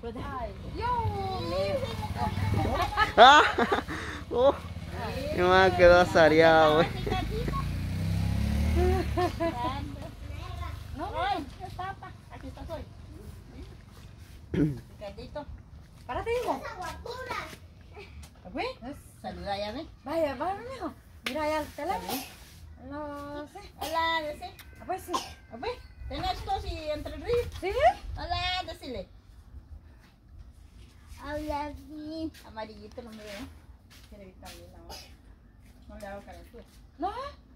Ay, Dios mío. ¡Ah! Mi mamá quedó azareado, güey. No, papá, aquí está soy. Picadito. Párate, hijo. ¿Ves? Saluda ya, ¿ves? Vaya, vaya, mijo. Mira allá el teléfono. No sé. Hola, decile. Pues sí. ¿Ves? ¿Tenés tos y entre el río? Sí. Hola, decile. Habla bien. Amarillito no me veo. Quiere vitamina. No le hago calentura. No.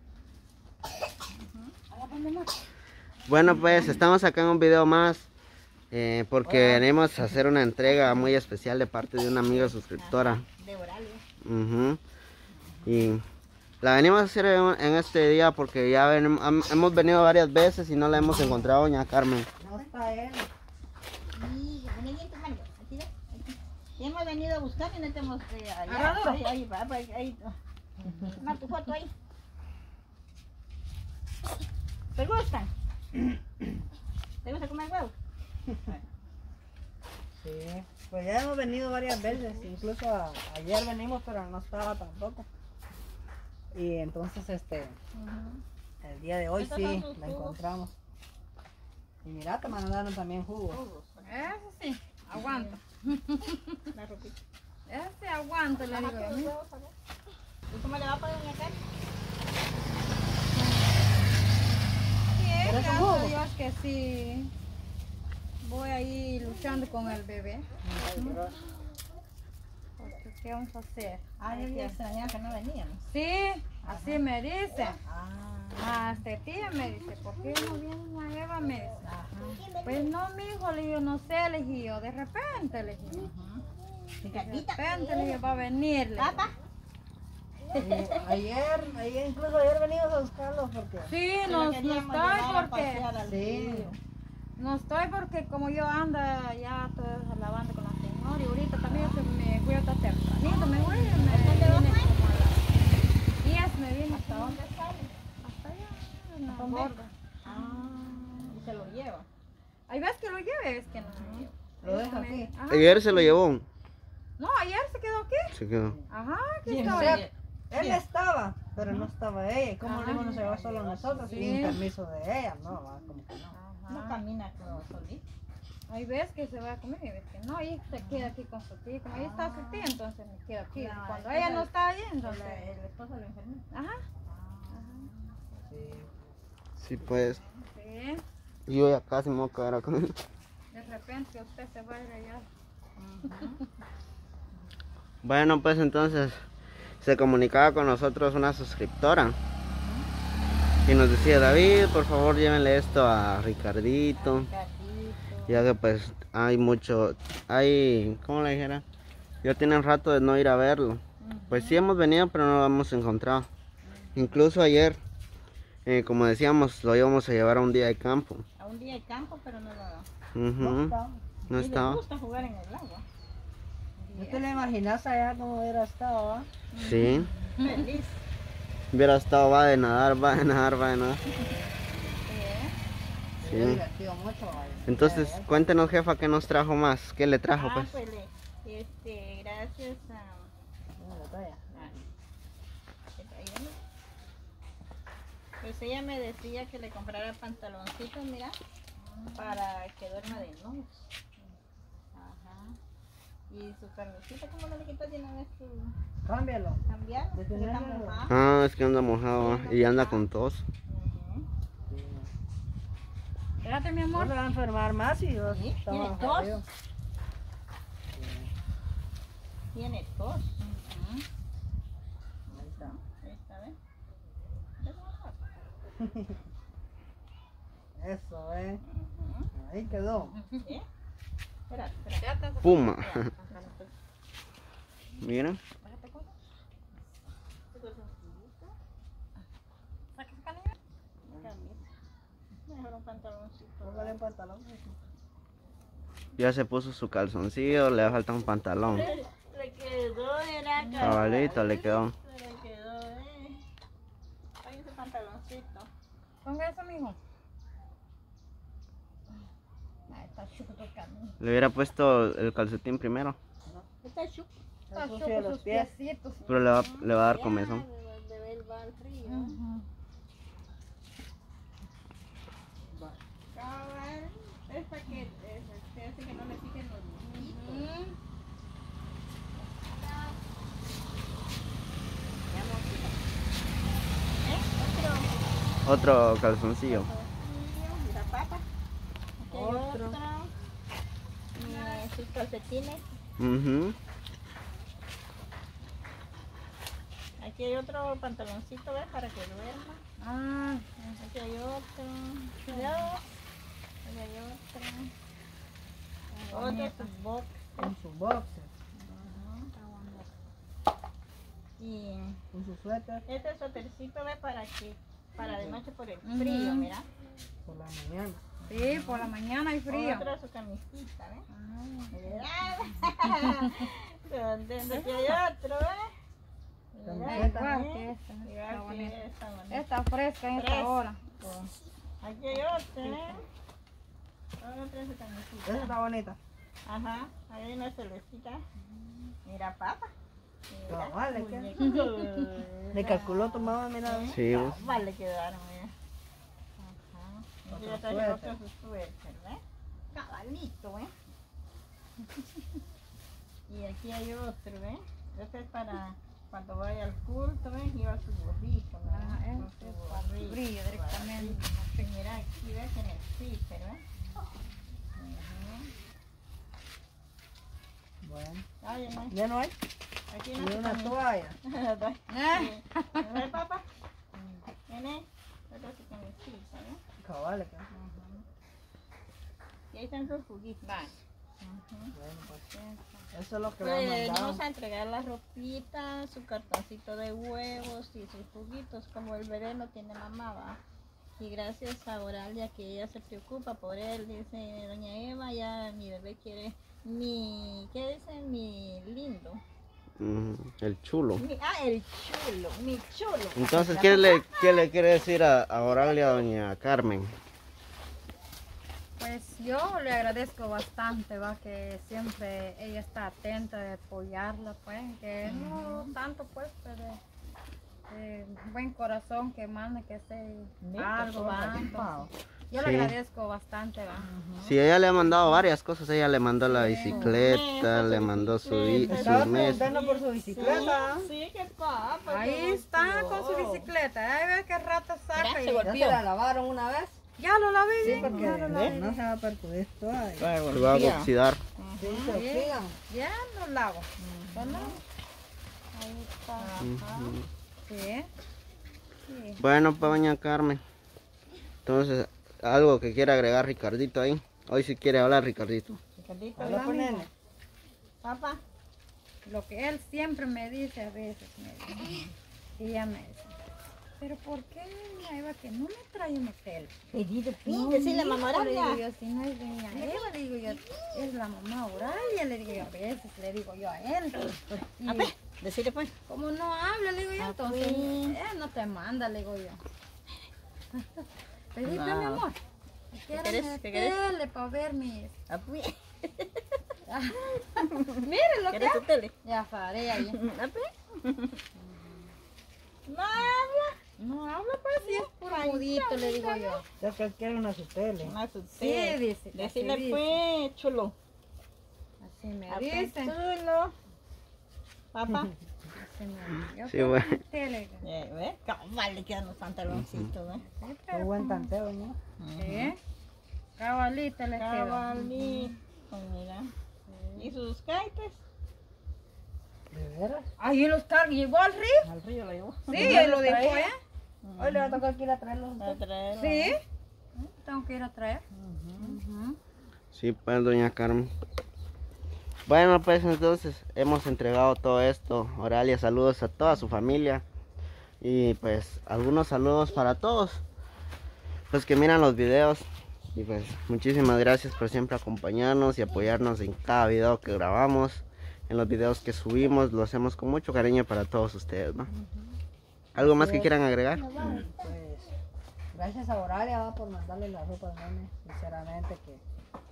Bueno, pues estamos acá en un video más porque venimos a hacer una entrega muy especial de parte de una amiga suscriptora. De oral, Y la venimos a hacer en este día porque ya hemos venido varias veces y no la hemos encontrado, doña Carmen. No está él. Sí, vení bien tu mano. Aquí, aquí. Y hemos venido a buscar y no te hemos... ahí va, ahí. Toma tu foto ahí. ¿Te gustan? ¿Te gusta comer huevo? Sí, pues ya hemos venido varias veces, incluso ayer venimos pero no estaba tampoco. Y entonces el día de hoy sí la encontramos. Y mira, te mandaron también jugos. Eso sí, aguanta. La ropita. Ese aguanta, le digo yo. ¿Y cómo le va para doña Carmen? Bien, gracias a Dios que sí. Voy ahí luchando con el bebé. Porque, ¿qué vamos a hacer? Ah, yo había extrañado que no venían. Sí, así me dice. Tía me dice, ¿por qué no viene a Eva? Me dice. Pues no, mi hijo, le digo, no sé, le dije yo, de repente, le dije. De repente, le dije, va a venir. ¿Papá? Incluso ayer venimos a buscarlos porque... Sí, no estoy porque... Sí. No estoy porque como yo ando ya toda lavando con la señora y ahorita también me fui hasta tempranito, me voy y me vine como a las 10, me vine. ¿Hasta dónde sale? Hasta allá, en la borda. ¿Y se lo lleva? Hay veces que lo lleve, es que no lo llevo. ¿Lo deja aquí? Ajá. Ayer se lo llevó. No, ayer se quedó aquí. Se quedó. Ajá, aquí Sí, estaba. él estaba, pero no estaba ella. ¿Y cómo le íbamos a llevar solo nosotros? Sí. Sin permiso de ella, ¿no? Como que no. No camina como solito. Hay veces que se va a comer y veces que no, y se queda aquí con su tía. Como ahí está su tía, entonces me quedo aquí. No, cuando ella no está allí, entonces... El esposo lo enfermó. Ajá. Sí, pues. Sí. Yo ya casi me voy a quedar acá. De repente usted se va a ir allá. Bueno, pues entonces se comunicaba con nosotros una suscriptora y nos decía, David, por favor llévenle esto a Ricardito, ya que pues ¿cómo le dijera? Ya tienen rato de no ir a verlo. Pues sí hemos venido, pero no lo hemos encontrado. Incluso ayer, como decíamos, lo íbamos a llevar a un día de campo. A un día de campo, pero no lo... No estaba. Le gusta jugar en el agua. ¿No te lo imaginas allá como hubiera estado? ¿Ah? Sí. Feliz. Hubiera estado, va de nadar, va de nadar, va de nadar. Sí. Me he divertido mucho. Entonces, cuéntenos, jefa, ¿qué nos trajo más? ¿Qué le trajo, pues? Pues gracias a... Pues ella me decía que le comprara pantaloncitos, mira, para que duerma de noche. Ajá. Y su camisita, ¿cómo no le quitas de una vez su... Cámbialo. Cambiarlo? Porque está mojado. Ah, es que anda mojado y anda con tos. Espérate, mi No amor. le va a enfermar más y yo Sí, estaba tiene tos. jodido. Tiene tos. Ahí está. Ahí está, ¿ves? Eso, ahí quedó. ¿Sí? Espera. Puma. Miren. Mejor un pantaloncito. Póngale un pantalón. Ya se puso su calzoncillo, le falta un pantalón. Le quedó, era Cabalito le quedó. Le quedó, Ahí ese pantaloncito. Ponga eso, mijo. Ahí Le hubiera puesto el calcetín primero, Está Está sucio chuco de los sus pies. piecitos. pero le va a dar comezón. Ujú. Es para que se hace que no le piquen los mosquitos. Otro calzoncillo. La papa. Aquí hay Otro. otro. Sus calcetines. Ujú. Aquí hay otro pantaloncito, ¿ves? Para que duerma. Ah, Aquí hay otro. Cuidado. Aquí hay otro. Otro sus box. Con su boxer, Y con su suéter este suétercito, ¿ves? Para de noche por el frío, mira. por la mañana. sí, por la mañana hay frío. Otro su camisita, ¿ves? Ah, Mira. Aquí hay otro, ¿ves? Camiseta. igual que esta. Está Igual que bonita. esta bonita. Está fresca en esta Fresca. hora. Aquí hay otro, ¿eh? Otra su camisita. Esa está bonita. Ajá, ahí hay una celestita. Mira, papa. Mira, Vale, ¿qué? muñeco. Le calculó tu mamá, mira. Sí, vos. Vale, quedaron, mira. Ajá. Otro Y ya traje suéter. otro su suéter, ¿ves? Cabalito, ¿eh? Y aquí hay otro, ¿ves? Este es para cuando vaya al culto, ¿ves? Lleva su gorrito, ¿verdad? Ah, Con este su es para el gorrito, frío directamente. Sí, mira, aquí ves en el zipper, ¿ves? Bueno, Ujú. Ay, no. ya no hay. Aquí Y no una se toalla. ¿Ves, papá? Viene, otra su camisita, ¿ves? Cabal, ¿qué? Y ahí están sus juguitos. Bueno, pues eso es lo que le han Pues mandado. vamos a entregar la ropita, su cartoncito de huevos y sus juguitos, como el bebé no tiene mamá, ¿va? Y gracias a Oralia que ella se preocupa por él, dice doña Eva, ya mi bebé quiere ¿qué dice? Mi lindo. El chulo. El chulo, mi chulo. Entonces, ¿qué le quiere decir a Oralia a doña Carmen? Pues yo le agradezco bastante, va, que siempre ella está atenta de apoyarla, pues, que no tanto, pues, pero buen corazón que manda que esté algo, va. Entonces, yo Sí. le agradezco bastante, va. Sí, ella le ha mandado varias cosas. Ella le mandó la bicicleta, le mandó Estaba sus meses. preguntando por su bicicleta. Sí, qué papa. Ahí está con su bicicleta, ahí ve qué rato saca. Mira, Y ¿Ya se la lavaron una vez? ya lo lavé Sí, bien, porque ya lo lavé no bien. se va a percudir toda. Se va a oxidar. Sí, se oxidan. Ya lo lavo. Lo lavo. Ahí está. Ujú. Sí. Sí. Bueno, pues doña Carmen. Entonces, algo que quiera agregar Ricardito ahí. Hoy sí quiere hablar Ricardito. Ricardito, Hola, pues, nene. papá. Lo que él siempre me dice a veces, me dice, y ella me dice, pero ¿por qué doña Eva que no me trae un hotel? Pedido, No, decirle la mijo, mamá le digo Oralia. yo, si no es doña Eva, le digo yo, es la mamá Oralia, le digo yo, a veces le digo yo a él. Y A ver, decirle pues. como no habla, le digo yo, Ah, entonces pues. él no te manda, le digo yo. Pedí, No. mi amor. Quiero querés? una ¿Qué querés? tele para ver mis... Apuy. Miren lo que ¿Quieres tu hace. tele? Ya faré ahí. Apuy. No habla. No habla, pues sí, es puro mudito, le digo yo. Ya que él quiere una su tele. No su Sí, tele. dice. Decirle así dice. pues, chulo. Así me Apuy, dicen. chulo. Papá. Así me dicen. Yo Sí, quiero bueno. una tele. ¿Ves? Cabal le quedan los pantaloncitos, ¿ves? Sí, Qué pero buen tanteo, ¿no? sí. Cabalita le queda. Cabalito, mira. ¿Y sus kites? ¿De veras? Ahí lo está, llegó al río. Al río lo llevó. Sí, él lo dejó, ¿eh? Hoy le va a tocar ir a traerlos. A traerlo. Sí. Tengo que ir a traer. Ujú. Sí, pues doña Carmen. Bueno, pues entonces hemos entregado todo esto. Oralia, saludos a toda su familia. Y pues algunos saludos para todos los que miran los videos. Y pues muchísimas gracias por siempre acompañarnos y apoyarnos en cada video que grabamos. En los videos que subimos, lo hacemos con mucho cariño para todos ustedes, ¿no? ¿Algo más que quieran agregar? Pues, gracias a Oralia va por mandarle la ropa al nene. Sinceramente que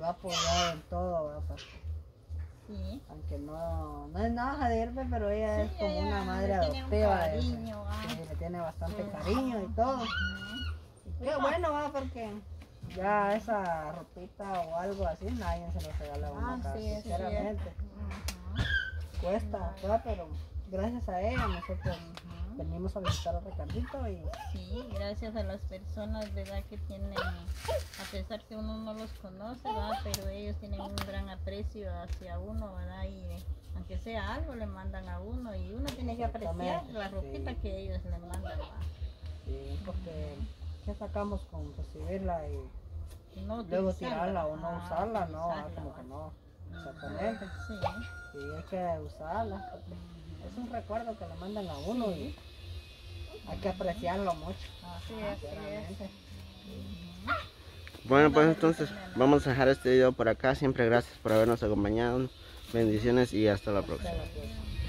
lo ha apoyado en todo, ¿verdad? Pues, Sí. aunque no es nada de Herbe, pero ella Sí, es como ella una madre le tiene un adoptiva. cariño, Sí, le tiene bastante cariño y todo. Y qué bueno, va, porque ya esa ropita o algo así, nadie se lo regala a uno acá, sí, es sinceramente. Ujú. Cuesta, ¿verdad? Pero gracias a ella nosotros venimos a visitar a Ricardito y Sí, gracias a las personas, ¿verdad? Que tienen, a pesar que uno no los conoce, ¿verdad? Pero ellos tienen un gran aprecio hacia uno, ¿verdad? Y aunque sea algo, le mandan a uno y uno tiene que apreciar la ropita sí. que ellos le mandan, ¿verdad? sí, porque ¿qué sacamos con recibirla y No luego utilizarla. tirarla o no usarla? No, utilizarla, como que ¿verdad? no. Exactamente. Sí, Sí, hay que usarla. Porque es un recuerdo que le mandan a uno y hay que apreciarlo mucho. Sí, así es. Sinceramente. Bueno, pues entonces vamos a dejar este video por acá. Siempre gracias por habernos acompañado. Bendiciones y hasta la próxima. Gracias.